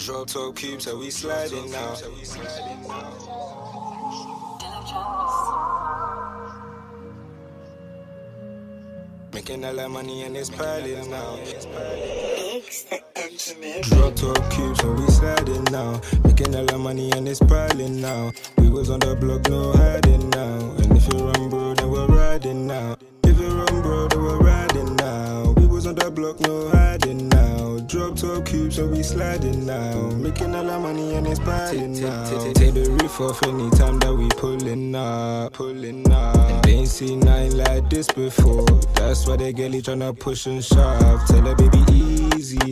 Drop top cubes, so we sliding now. Making a lot of money and it's piling now. Drop top cubes, so we sliding now. Making a lot of money and it's piling now. We was on the block, no hiding now. And if you run, bro, then we're riding now. If you run, bro, then we're riding now. We was on the block, no hiding now. Drop top cubes, so we sliding now. Making a lot of money and it's piling now. Take the roof off anytime that we pulling up. They ain't seen nothing like this before. That's why they girlie tryna push and shove. Tell her baby easy.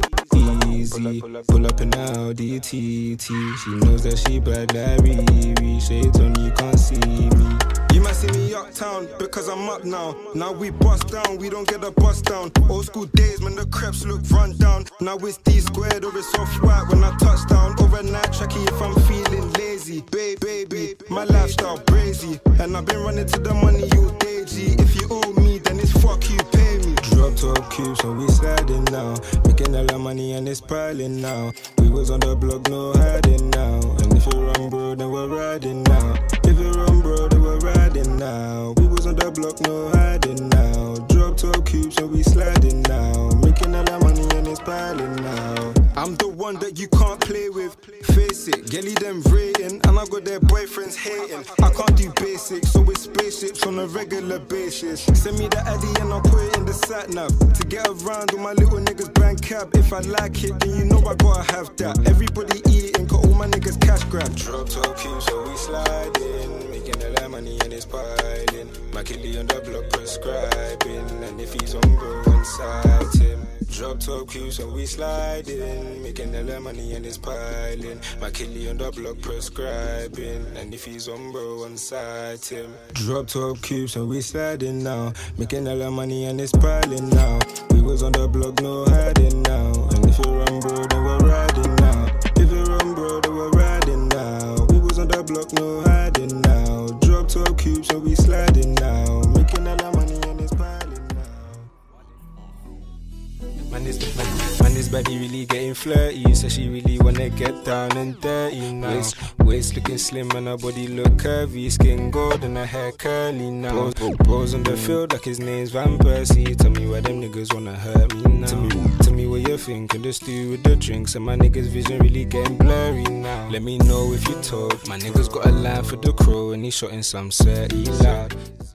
Pull up in Audi TT. She knows that she bad like Riri. Shades on, you can't see me. You might see me uptown because I'm up now. Now we bust down, we don't get a bust down. Old school days when the creps look run down. Now it's D squared or it's off white when I touch down. Overnight tracky if I'm feeling lazy. Baby, my lifestyle crazy. And I've been running to the money all day, G. If you owe me, then it's fuck you, pay me. Drop top cubes, so we sliding now. Making a lot of money and it's piling now. We was on the block, no hiding now. And if you run, bro, then we're riding now. If you run, bro, then we're riding now. We was on the block, no hiding now. Drop top cubes, so we sliding now. Making a lot of money and it's piling now. I'm the one that you can't play with. Face it, girlie them rating, and I got their boyfriends hating. I can't do basics, so it's spaceships on a regular basis. Send me the Addy and I'll put it in the sat nav. To get around with my little niggas brand cab. If I like it, then you know I gotta have that. Everybody eating, cause all my niggas cash grab. Drop top cubes, so we sliding. Making a lot of money and it's piling. My killie on the block prescribing. And if he's on bro, inside him. Drop top cubes, so we sliding. Making a lot of money and it's piling. My killie on the block prescribing. And if he's on bro, inside him. Drop top cubes, so we sliding now. Making a lot of money and it's piling now. We was on the block, no hiding now. And if you run, bro, then we're riding now. If you run, bro, then we're riding now. We was on the block, no hiding now. Drop top cubes, so we sliding now. Making a lot of money and it's piling now. Man, this baddie really getting flirty. So she really wanna get down and dirty now. Waist looking slim and her body look curvy. Skin gold and her hair curly now. Bros on the field like his name's Van Persie. Tell me why them niggas wanna hurt me now. Tell me what you think and just do with the drinks. And my niggas vision really getting blurry now. Let me know if you talk. My niggas got a line for the crow and he shotting some 30 loud.